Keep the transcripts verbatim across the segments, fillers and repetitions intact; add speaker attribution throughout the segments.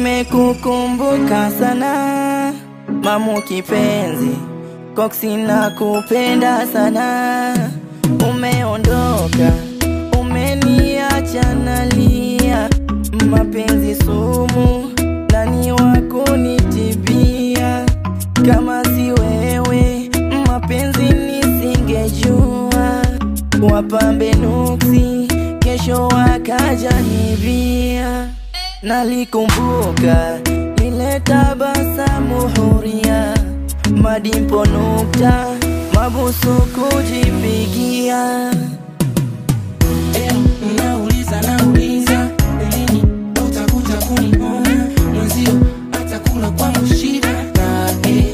Speaker 1: Nimekukumbuka sana mamu kipenzi, Coxy nakupenda sana. Umeondoka, umeniacha nalia, mapenzi sumu, nani wako nitibia? Kama si wewe, mapenzi nisingejua. Wapambe nuksi, kesho wakaja nibia. Nalikumbuka lile tabasamu huria, madimpo nukta, mabusu kujipigia.
Speaker 2: Eo, unauliza nauliza, lini utakuja kuniona? Mwenzio atakula kwangu shida na eh.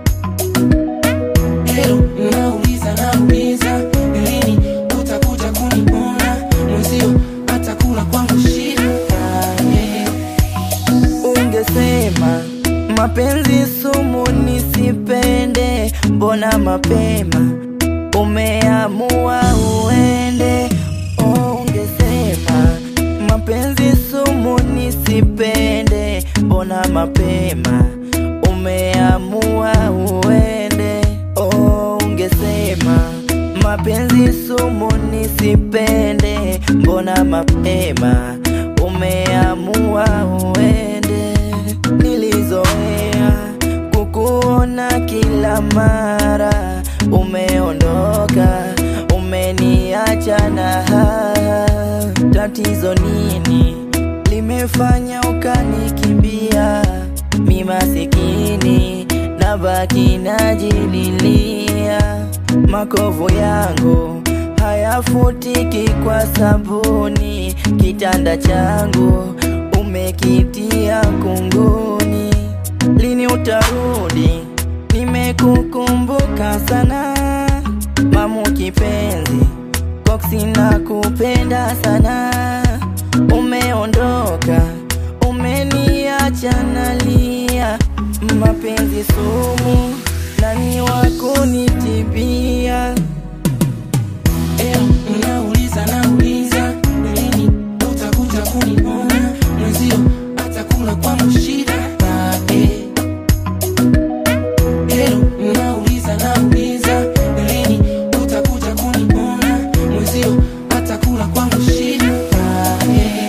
Speaker 2: Eo, unauliza nauliza, lini utakuja kuniona? Mwenzio atakula kwangu shida na eh.
Speaker 1: Ungesema mapenzi sumu nisipende, mbona mapema umeamua uende? Oh, ungesema mapenzi sumu nisipende, mbona mapema umeamua uende? Oh, ungesema mapenzi sumu nisipende, mbona mapema umeamua uende? Nilizoea kukuona kila mara, umeondoka, umeniacha na haya. Tatizo nini limefanya ukanikimbia? Mi masikini nabaki najililia, makovu yangu hayafutiki kwa sabuni, kitanda changu umekitia kunguni. Lini utarudi? Nimekukumbuka sana mamu kipenzi, Coxy nakupenda sana. Umeondoka, umeniacha nalia, mapenzi sumu, nani wako nitibia?
Speaker 2: Eo, unauliza nauliza, lini utakuja kuniona? Mwenzio atakula kwangu shida na eh. Eo, unauliza nauliza, lini utakuja kuniona? Mwenzio atakula kwangu shida na eh.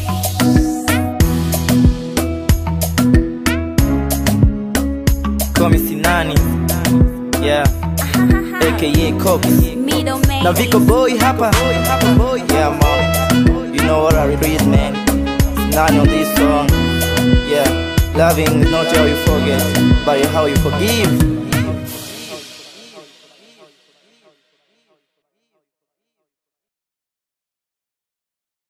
Speaker 1: Call me Sinani, yeah, aka Coxy na Vico boy hapa. Yeah man, you know what I read man. Sinani on this song. Yeah, loving is not how you forget, but how you forgive.